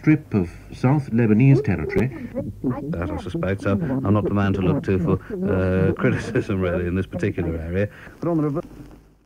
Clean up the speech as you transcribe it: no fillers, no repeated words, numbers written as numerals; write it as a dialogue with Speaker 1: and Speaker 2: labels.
Speaker 1: strip of South Lebanese territory.
Speaker 2: That I suspect, so I'm not the man to look to for criticism really in this particular area. But on the